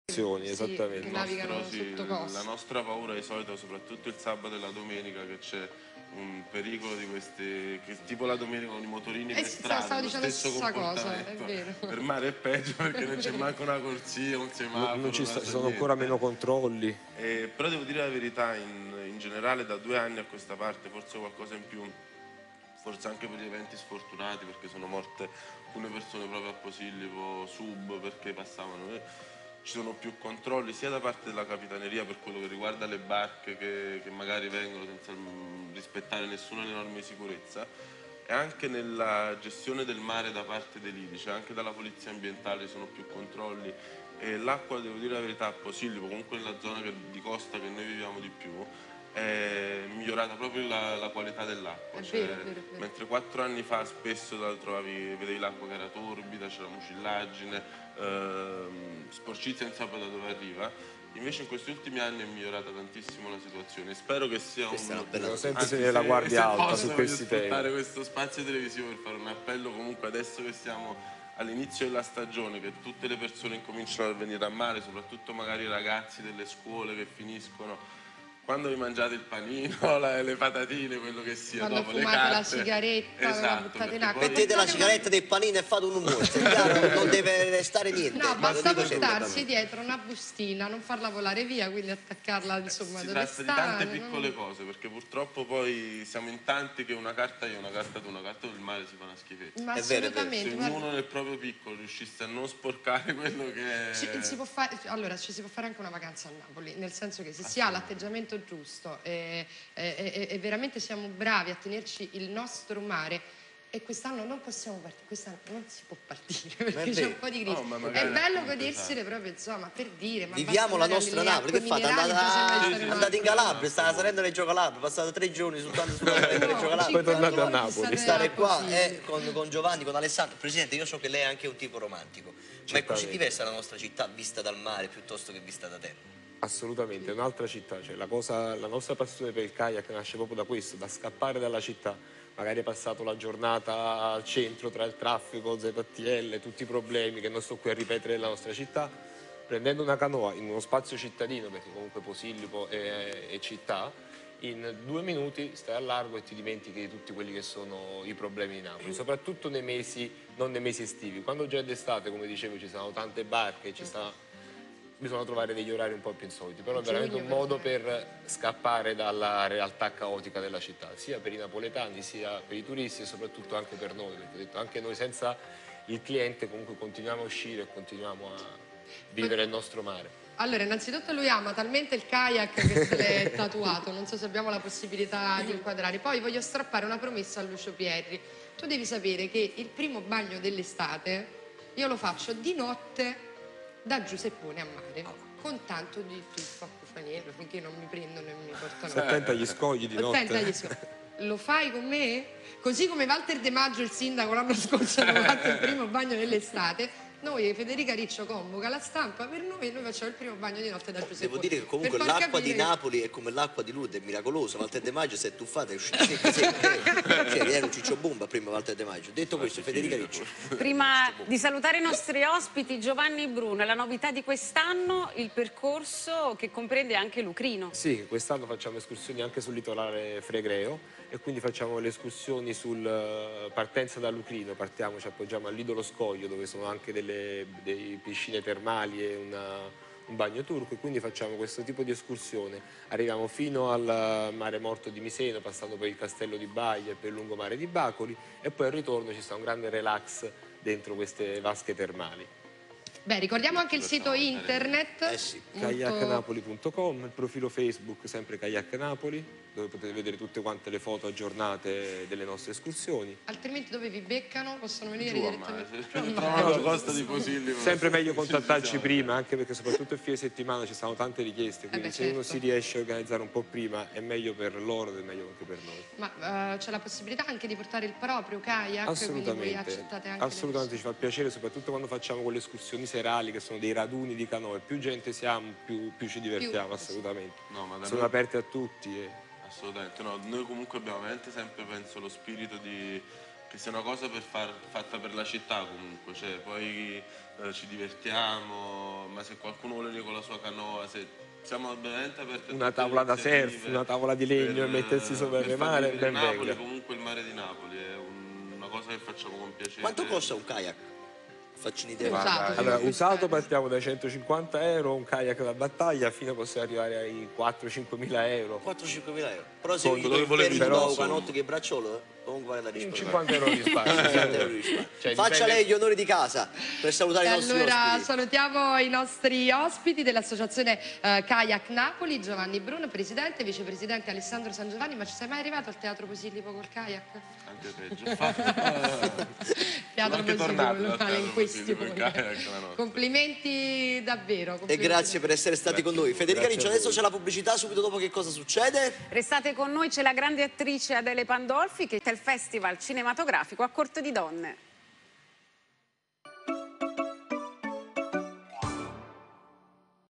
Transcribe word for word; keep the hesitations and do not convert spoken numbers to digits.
Sì, esattamente. Che navigano nostro, sì, sotto costa. La nostra paura di solito, soprattutto il sabato e la domenica, che c'è un pericolo di questi, che tipo la domenica con i motorini Eh per sì, strada, stavo lo dicendo stesso la stessa cosa, è comportamento. vero. Per mare è peggio perché non c'è manco una corsia, un semaforo, Non, non ci, sta, una ci sono ancora meno controlli. Eh, però devo dire la verità, in, in generale da due anni a questa parte forse qualcosa in più, forse anche per gli eventi sfortunati, perché sono morte alcune persone proprio a Posillipo, sub, perché passavano. Eh, ci sono più controlli sia da parte della Capitaneria per quello che riguarda le barche che, che magari vengono senza mm, rispettare nessuna norma di sicurezza, e anche nella gestione del mare da parte dei lidi, cioè anche dalla polizia ambientale sono più controlli. E l'acqua, devo dire la verità, a Posillipo, comunque nella zona che, di costa che noi viviamo di più, è migliorata proprio la, la qualità dell'acqua. Cioè, vero, è vero, è vero. mentre quattro anni fa spesso la trovavi, vedevi l'acqua che era torbida, c'era mucillaggine, ehm, sporcizia non sapevo da dove arriva, invece in questi ultimi anni è migliorata tantissimo la situazione. Spero che sia Questa un... è una bella Devo sempre Anzi, tenere la se- guardia se alta posso, su voglio questi sfruttare temi. questo spazio televisivo per fare un appello comunque adesso che siamo all'inizio della stagione, che tutte le persone incominciano a venire a mare, soprattutto magari i ragazzi delle scuole che finiscono, quando vi mangiate il panino, la, le patatine, quello che sia, Quando dopo le fumate carte, la sigaretta, esatto, la buttate in perché acqua. poi- Mettete la sigaretta dei panini e fate un hummus, chiaro, non deve restare niente. No, lo basta dico sempre. portarsi dietro una bustina, non farla volare via, quindi attaccarla insomma Si dove tratta di sta. tante non- piccole cose, perché purtroppo poi siamo in tanti che una carta io, una carta tu, una carta del mare si fa una schifezza. Ma È vero, è vero. assolutamente. Se guarda, ognuno nel proprio piccolo riuscisse a non sporcare quello che è... ci, si può fare, allora, ci si può fare anche una vacanza a Napoli, nel senso che se si ha l'atteggiamento giusto e, e- e- e veramente siamo bravi a tenerci il nostro mare, e quest'anno non possiamo partire, quest'anno non si può partire perché c'è vero. un po' di crisi. No, ma è magari bello appunto, godersele proprio, insomma, per dire, ma Viviamo basta la andare nostra alle Napoli, che acque fate? minerali, Andate, non bisogna mai a- stare in andate in acqua. Calabria, stava salendo Reggio Calabria, passate tre giorni soltanto sulla Reggio No, Calabria. cinque tornate a giorni Napoli. state Stare a qua Posillipo. eh, con, con Giovanni, con Alessandro. Presidente, io so che lei è anche un tipo romantico, ma è così Certamente. diversa la nostra città vista dal mare piuttosto che vista da terra. Assolutamente, è un'altra città, cioè la, cosa, la nostra passione per il kayak nasce proprio da questo, da scappare dalla città. Magari hai passato la giornata al centro tra il traffico, Z T L, tutti i problemi che non sto qui a ripetere nella nostra città, prendendo una canoa in uno spazio cittadino, perché comunque Posillipo è, è città, in due minuti stai al largo e ti dimentichi di tutti quelli che sono i problemi di Napoli, soprattutto nei mesi, non nei mesi estivi. Quando già è d'estate, come dicevo, ci sono tante barche, ci sta... bisogna trovare degli orari un po' più insoliti, però è veramente un modo per scappare dalla realtà caotica della città, sia per i napoletani, sia per i turisti e soprattutto anche per noi, perché ho detto, anche noi senza il cliente comunque continuiamo a uscire e continuiamo a vivere il nostro mare. Allora, innanzitutto lui ama talmente il kayak che se l'è tatuato, non so se abbiamo la possibilità di inquadrare. Poi voglio strappare una promessa a Lucio Pierri. Tu devi sapere che il primo bagno dell'estate io lo faccio di notte da Giuseppone a mare, con tanto di tuffo a Cufaniello, finché non mi prendono e mi portano. Stai attenta agli scogli di Attenta agli notte. scogli. Lo fai con me? Così come Walter De Maggio, il sindaco, l'anno scorso hanno fatto il primo bagno dell'estate. Noi, Federica Riccio convoca la stampa per noi e noi facciamo il primo bagno di notte da Giuseppe. Devo dire che comunque Per far l'acqua di capire che- Napoli è come l'acqua di Lourdes, è miracolosa. Walter De Maggio si è tuffato, è uscito secca secca. Cioè, era un ciccio bomba prima Walter De Maggio. Detto questo, Federica Riccio. Prima di salutare i nostri ospiti, Giovanni Bruno, la novità di quest'anno, il percorso che comprende anche Lucrino. Sì, quest'anno facciamo escursioni anche sul litorale flegreo e quindi facciamo le escursioni sul partenza da Lucrino, partiamo, ci appoggiamo al Lido Lo Scoglio dove sono anche delle, dei piscine termali e una, un bagno turco, e quindi facciamo questo tipo di escursione. Arriviamo fino al mare morto di Miseno, passando per il castello di Baia e per il lungomare di Bacoli, e poi al ritorno ci sta un grande relax dentro queste vasche termali. Beh, ricordiamo anche il sito internet. Eh sì. molto- kayak napoli punto com, il profilo Facebook sempre Kayak Napoli, dove potete vedere tutte quante le foto aggiornate delle nostre escursioni. Altrimenti dove vi beccano? Possono venire Giù a direttamente mare, giù a se mare. trovano la costa di Posillipo. Sempre meglio Ci contattarci siamo. prima, anche perché soprattutto il fine settimana ci stanno tante richieste, quindi beh, se uno certo. si riesce a organizzare un po' prima è meglio per loro ed è meglio anche per noi. Ma eh, c'è la possibilità anche di portare il proprio kayak? Quindi voi Assolutamente, accettate anche assolutamente ci fa piacere, soprattutto quando facciamo quelle escursioni serali che sono dei raduni di canoe, più gente siamo più, più ci divertiamo, Più, assolutamente. No, ma da Sono noi- aperte a tutti. E... Assolutamente, no, noi comunque abbiamo veramente sempre, penso, lo spirito di, che sia una cosa per far, fatta per la città comunque, cioè poi eh, ci divertiamo, ma se qualcuno vuole venire con la sua canoa, se siamo veramente aperti a Una tutte le tavola da iniziative surf, una tavola di legno e mettersi sopra per il far mare, vivere ben Napoli, venga. comunque il mare di Napoli è un- una cosa che facciamo con piacere. Quanto costa un kayak? Faccio un'idea. Usato, Guarda, si Allora, può usato acquistare. partiamo dai centocinquanta euro, un kayak da battaglia, fino possiamo arrivare ai quattro-cinque mila euro. quattro cinque mila euro. Però se Con io dove il volevi ferito però, da un insomma. canotto che bracciolo, comunque vale la Un risparmio. cinquanta euro di spazio. cinquanta euro di risparmio. Cioè, Faccia dipende- lei gli onori di casa per salutare E i nostri allora ospiti. salutiamo i nostri ospiti dell'associazione eh, Kayak Napoli, Giovanni Bruno, presidente, vicepresidente Alessandro San Giovanni. Ma ci sei mai arrivato al Teatro Posillipo col kayak? Anche peggio. Fatto. Teatro anche Posillipo, tornato locale dal in Teatro Posillipo, questione. il kayak la notte. Complimenti davvero. E complimenti grazie per essere stati con noi. Federica Grazie Riccio, a adesso voi. c'è la pubblicità, subito dopo che cosa succede? Restate con noi, c'è la grande attrice Adele Pandolfi che è il Festival Cinematografico a Corte di Donne.